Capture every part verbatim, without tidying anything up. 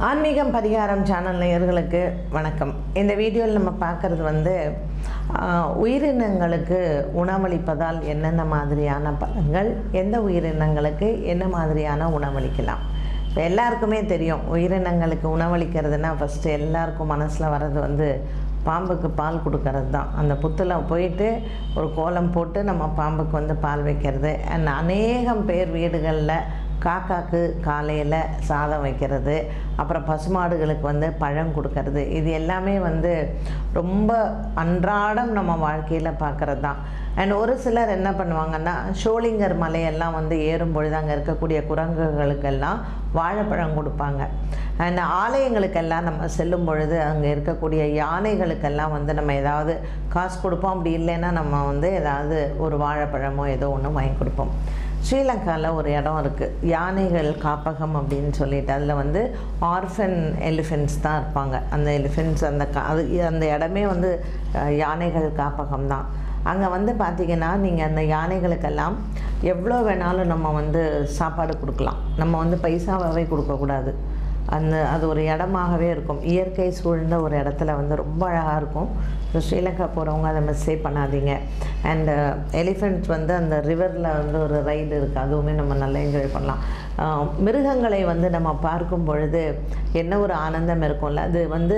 ஆன்மீகம் பரிகாரம் சேனல் நேயர்களுக்கு வணக்கம். இந்த வீடியோவில் நம்ம பார்க்குறது வந்து உயிரினங்களுக்கு உணவளிப்பதால் என்னென்ன மாதிரியான பலன்கள், எந்த உயிரினங்களுக்கு என்ன மாதிரியான உணவளிக்கலாம். இப்போ எல்லாருக்குமே தெரியும், உயிரினங்களுக்கு உணவளிக்கிறதுனா ஃபஸ்ட்டு எல்லாருக்கும் மனசில் வர்றது வந்து பாம்புக்கு பால் கொடுக்கறது தான். அந்த புத்தில் போயிட்டு ஒரு கோலம் போட்டு நம்ம பாம்புக்கு வந்து பால் வைக்கிறது. அண்ட் அநேகம் பேர் வீடுகளில் காக்காக்கு காலையில் சாதம் வைக்கிறது, அப்புறம் பசுமாடுகளுக்கு வந்து பழம் கொடுக்கறது, இது எல்லாமே வந்து ரொம்ப அன்றாடம் நம்ம வாழ்க்கையில் பார்க்குறது தான். அண்ட் ஒரு சிலர் என்ன பண்ணுவாங்கன்னா, ஷோலிங்கர் மலையெல்லாம் வந்து ஏறும்பொழுது அங்கே இருக்கக்கூடிய குரங்குகளுக்கெல்லாம் வாழைப்பழம் கொடுப்பாங்க. அண்ட் ஆலயங்களுக்கெல்லாம் நம்ம செல்லும் பொழுது அங்கே இருக்கக்கூடிய யானைகளுக்கெல்லாம் வந்து நம்ம ஏதாவது காசு கொடுப்போம். அப்படி இல்லைன்னா நம்ம வந்து ஏதாவது ஒரு வாழைப்பழமோ ஏதோ ஒன்று வாங்கி கொடுப்போம். ஸ்ரீலங்காவில் ஒரு இடம் இருக்குது, யானைகள் காப்பகம் அப்படின்னு சொல்லிட்டு. அதில் வந்து ஆர்ஃபன் எலிஃபென்ட்ஸ் தான் இருப்பாங்க. அந்த எலிஃபென்ட்ஸ் அந்த கா அது அந்த இடமே வந்து யானைகள் காப்பகம் தான். அங்கே வந்து பார்த்திங்கன்னா நீங்கள் அந்த யானைகளுக்கெல்லாம் எவ்வளோ வேணாலும் நம்ம வந்து சாப்பாடு கொடுக்கலாம். நம்ம வந்து பைசாவே கொடுக்கக்கூடாது. அந்த அது ஒரு இடமாகவே இருக்கும். இயற்கை சூழ்ந்த ஒரு இடத்துல வந்து ரொம்ப அழகாக இருக்கும். ஸோ ஸ்ரீலங்கா போகிறவங்க அதை மிஸ்ஸே பண்ணாதீங்க. அண்டு எலிஃபெண்ட்ஸ் வந்து அந்த ரிவரில் வந்து ஒரு ரைடு இருக்குது, அதுவுமே நம்ம நல்லா என்ஜாய் பண்ணலாம். மிருகங்களை வந்து நம்ம பார்க்கும் பொழுது என்ன ஒரு ஆனந்தம் இருக்கும்ல, அது வந்து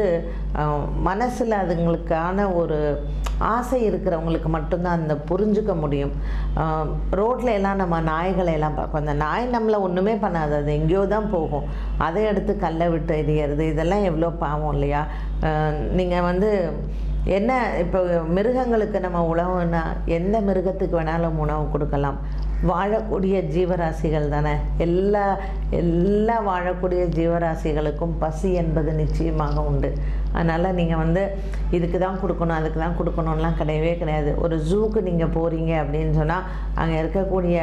மனசில் அதுங்களுக்கான ஒரு ஆசை இருக்கிறவங்களுக்கு மட்டும்தான் அந்த புரிஞ்சுக்க முடியும். ரோட்டில் எல்லாம் நம்ம நாய்களை எல்லாம் பார்ப்போம். அந்த நாய் நம்மளை ஒன்றுமே பண்ணாது, அது எங்கேயோ தான் போகும். அதை எடுத்து கல்லை விட்டு எறியறது, இதெல்லாம் எவ்வளோ பாவம் இல்லையா? நீங்கள் வந்து என்ன, இப்போ மிருகங்களுக்கு நம்ம உணவுன்னா எந்த மிருகத்துக்கு வேணாலும் உணவு கொடுக்கலாம். வாழக்கூடிய ஜீவராசிகள் தானே, எல்லா எல்லா வாழக்கூடிய ஜீவராசிகளுக்கும் பசி என்பது நிச்சயமாக உண்டு. அதனால் நீங்கள் வந்து இதுக்கு தான் கொடுக்கணும் அதுக்கு தான் கொடுக்கணும்லாம் கிடையவே கிடையாது. ஒரு ஜூக்கு நீங்கள் போகிறீங்க அப்படின்னு சொன்னால் அங்கே இருக்கக்கூடிய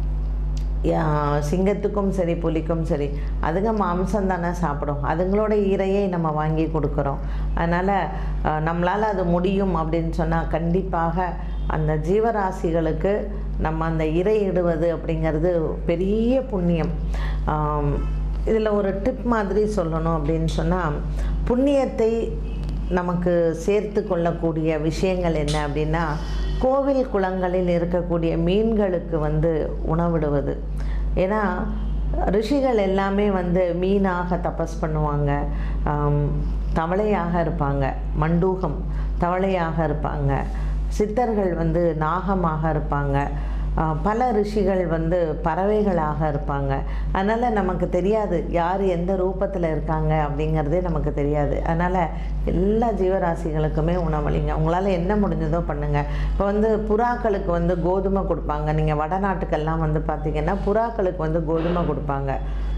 சிங்கத்துக்கும் சரி புலிக்கும் சரி அதுங்க மாம்சம் தானே சாப்பிடும், அதுங்களோட இரையை நம்ம வாங்கி கொடுக்குறோம். அதனால் நம்மளால் அது முடியும் அப்படின்னு சொன்னால் கண்டிப்பாக அந்த ஜீவராசிகளுக்கு நம்ம அந்த இரை இடுவது அப்படிங்கிறது பெரிய புண்ணியம். இதில் ஒரு டிப் மாதிரி சொல்லணும் அப்படின்னு சொன்னால், புண்ணியத்தை நமக்கு சேர்த்து கொள்ளக்கூடிய விஷயங்கள் என்ன அப்படின்னா, கோவில் குளங்களில் இருக்கக்கூடிய மீன்களுக்கு வந்து உணவிடுவது. ஏன்னா ரிஷிகள் எல்லாமே வந்து மீனாக தபஸ் பண்ணுவாங்க, தவளையாக இருப்பாங்க, மண்டூகம் தவளையாக இருப்பாங்க, சித்தர்கள் வந்து நாகமாக இருப்பாங்க, பல ரிஷிகள் வந்து பறவைகளாக இருப்பாங்க. அதனால் நமக்கு தெரியாது யார் எந்த ரூபத்தில் இருக்காங்க அப்படிங்கிறதே நமக்கு தெரியாது. அதனால் எல்லா ஜீவராசிகளுக்குமே உணவளிங்க, உங்களால் என்ன முடிஞ்சதோ பண்ணுங்கள். இப்போ வந்து புறாக்களுக்கு வந்து கோதுமை கொடுப்பாங்க. நீங்கள் வடநாட்டுக்கெல்லாம் வந்து பார்த்திங்கன்னா புறாக்களுக்கு வந்து கோதுமை கொடுப்பாங்க.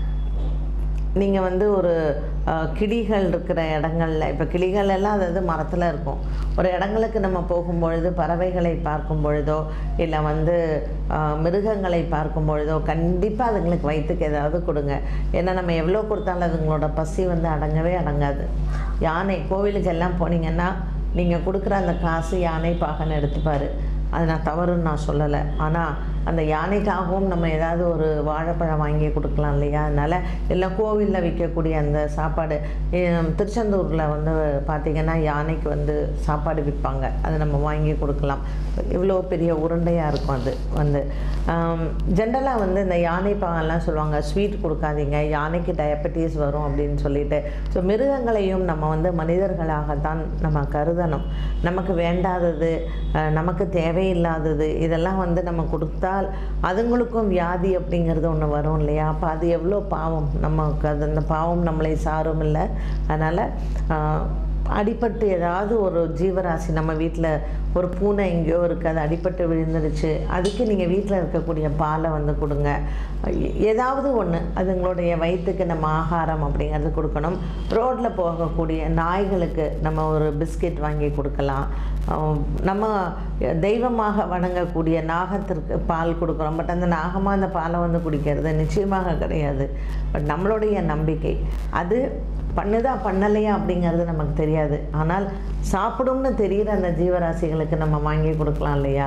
நீங்கள் வந்து ஒரு கிளிகள் இருக்கிற இடங்களில், இப்போ கிளிகள் எல்லாம் அதாவது மரத்தில் இருக்கும், ஒரு இடங்களுக்கு நம்ம போகும்பொழுது பறவைகளை பார்க்கும் பொழுதோ இல்லை வந்து மிருகங்களை பார்க்கும் பொழுதோ கண்டிப்பாக அதுங்களுக்கு வயிற்றுக்கு ஏதாவது கொடுங்க. ஏன்னா நம்ம எவ்வளோ கொடுத்தாலும் அதுங்களோட பசி வந்து அடங்கவே அடங்காது. யானை கோவிலுக்கு எல்லாம் போனீங்கன்னா நீங்கள் கொடுக்குற அந்த காசு யானை பாகன்னு எடுத்துப்பார். அது நான் தவறுன்னு நான் சொல்லலை. ஆனால் அந்த யானைக்காகவும் நம்ம ஏதாவது ஒரு வாழைப்பழம் வாங்கி கொடுக்கலாம் இல்லையா? அதனால் எல்லாம் கோவிலில் விற்கக்கூடிய அந்த சாப்பாடு, திருச்செந்தூரில் வந்து பார்த்திங்கன்னா யானைக்கு வந்து சாப்பாடு விற்பாங்க, அதை நம்ம வாங்கி கொடுக்கலாம். இவ்வளோ பெரிய உருண்டையாக இருக்கும். அது வந்து ஜென்ரலாக வந்து இந்த யானை பாகெல்லாம் சொல்லுவாங்க, ஸ்வீட் கொடுக்காதீங்க, யானைக்கு டயபெட்டிஸ் வரும் அப்படின்னு சொல்லிட்டு. ஸோ மிருகங்களையும் நம்ம வந்து மனிதர்களாகத்தான் நம்ம கருதணும். நமக்கு வேண்டாதது, நமக்கு தேவையில்லாதது இதெல்லாம் வந்து நம்ம கொடுத்தால் அதுங்களுக்கும் வியாதி அப்படிங்கிறது ஒன்று வரும் இல்லையா? அப்போ அது எவ்வளோ பாவம், நமக்கு அது அந்த பாவம் நம்மளை சாரும் இல்லை. அதனால் அடிபட்டு ஏதாவது ஒரு ஜீவராசி, நம்ம வீட்டில் ஒரு பூனை எங்கேயோ இருக்குது, அது அடிபட்டு விழுந்துடுச்சு, அதுக்கு நீங்கள் வீட்டில் இருக்கக்கூடிய பாலை வந்து கொடுங்க. ஏதாவது ஒன்று அதுங்களுடைய வயிற்றுக்கு நம்ம ஆகாரம் அப்படிங்கிறது கொடுக்கணும். ரோட்டில் போகக்கூடிய நாய்களுக்கு நம்ம ஒரு பிஸ்கெட் வாங்கி கொடுக்கலாம். நம்ம தெய்வமாக வணங்கக்கூடிய நாகத்திற்கு பால் கொடுக்குறோம். பட் அந்த நாகமாக அந்த பாலை வந்து குடிக்கிறது நிச்சயமாக கிடையாது. பட் நம்மளுடைய நம்பிக்கை அது பண்ணுதா பண்ணலையா அப்படிங்கிறது நமக்கு தெரியாது. ஆனால் சாப்பிடும்னு தெரிகிற அந்த ஜீவராசிகளுக்கு நம்ம வாங்கி கொடுக்கலாம் இல்லையா?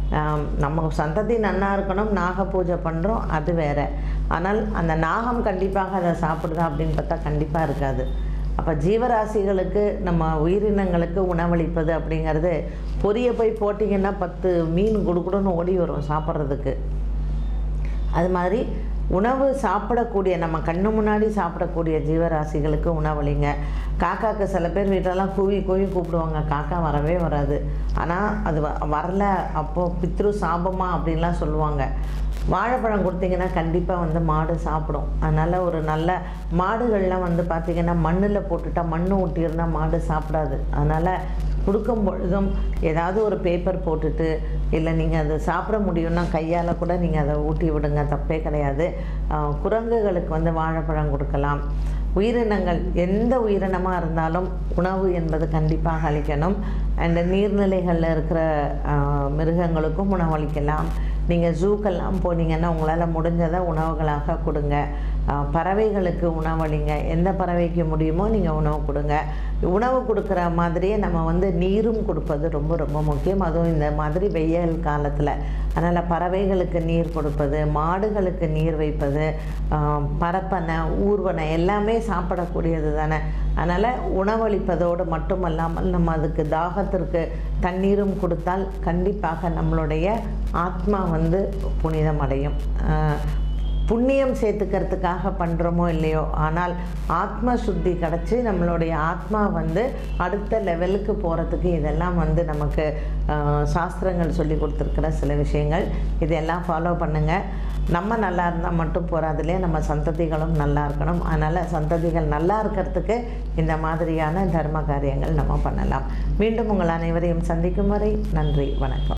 நம்ம சந்ததி நன்னா இருக்கணும், நாக பூஜை பண்ணுறோம், அது வேறு. ஆனால் அந்த நாகம் கண்டிப்பாக அதை சாப்பிடுதா அப்படின்னு பார்த்தா கண்டிப்பாக இருக்காது. அப்போ ஜீவராசிகளுக்கு, நம்ம உயிரினங்களுக்கு உணவளிப்பது அப்படிங்கிறது, பொரிய போய் போட்டிங்கன்னா பத்து மீன் குடுக்குடுன்னு ஓடி வரும் சாப்பிட்றதுக்கு. அது மாதிரி உணவு சாப்பிடக்கூடிய, நம்ம கண்ணு முன்னாடி சாப்பிடக்கூடிய ஜீவராசிகளுக்கு உணவளிங்க. காக்காவுக்கு சில பேர் வீட்டிலலாம் கூவி கூவி கூப்பிடுவாங்க, காக்கா வரவே வராது. ஆனால் அது வ வரல அப்போது பித்ரு சாபமா அப்படின்லாம் சொல்லுவாங்க. வாழைப்பழம் கொடுத்தீங்கன்னா கண்டிப்பாக வந்து மாடு சாப்பிடும். அதனால் ஒரு நல்ல மாடுகள்லாம் வந்து பார்த்திங்கன்னா மண்ணில் போட்டுட்டால் மண் ஊட்டியிருந்தால் மாடு சாப்பிடாது. அதனால் கொடுக்கும் பொழுதும் ஏதாவது ஒரு பேப்பர் போட்டுட்டு, இல்லை நீங்கள் அதை சாப்பிட முடியும்னா கையால் கூட நீங்கள் அதை ஊட்டி விடுங்க, தப்பே கிடையாது. குரங்குகளுக்கு வந்து வாழைப்பழம் கொடுக்கலாம். உயிரினங்கள் எந்த உயிரினமாக இருந்தாலும் உணவு என்பது கண்டிப்பாக அளிக்கணும். அண்ட் நீர்நிலைகளில் இருக்கிற மிருகங்களுக்கும் உணவளிக்கலாம். நீங்கள் ஜூக்கெல்லாம் போனீங்கன்னா உங்களால் முடிஞ்சதை உணவுகளாக கொடுங்க. பறவைகளுக்கு உணவளிங்க. எந்த பறவைக்கு முடியுமோ நீங்கள் உணவு கொடுங்க. உணவு கொடுக்குற மாதிரியே நம்ம வந்து நீரும் கொடுப்பது ரொம்ப ரொம்ப முக்கியம், அதுவும் இந்த மாதிரி வெயில் காலத்தில். அதனால் பறவைகளுக்கு நீர் கொடுப்பது, மாடுகளுக்கு நீர் வைப்பது, பரப்பனை, ஊர்வனை எல்லாமே சாப்பிடக்கூடியது தானே. அதனால் உணவளிப்பதோடு மட்டுமல்லாமல் நம்ம அதுக்கு தாகத்திற்கு தண்ணீரும் கொடுத்தால் கண்டிப்பாக நம்மளுடைய ஆத்மா வந்து புனிதம் அடையும். புண்ணியம் சேர்த்துக்கிறதுக்காக பண்ணுறோமோ இல்லையோ, ஆனால் ஆத்ம சுத்தி கிடச்சி நம்மளுடைய ஆத்மா வந்து அடுத்த லெவலுக்கு போகிறதுக்கு இதெல்லாம் வந்து நமக்கு சாஸ்திரங்கள் சொல்லி கொடுத்துருக்கிற சில விஷயங்கள். இதெல்லாம் ஃபாலோ பண்ணுங்கள். நம்ம நல்லா இருந்தால் மட்டும் போகாதுலேயே நம்ம சந்ததிகளும் நல்லா இருக்கணும். அதனால் சந்ததிகள் நல்லா இருக்கிறதுக்கு இந்த மாதிரியான தர்ம காரியங்கள் நம்ம பண்ணலாம். மீண்டும் உங்கள் அனைவரையும் சந்திக்கும் வரை நன்றி, வணக்கம்.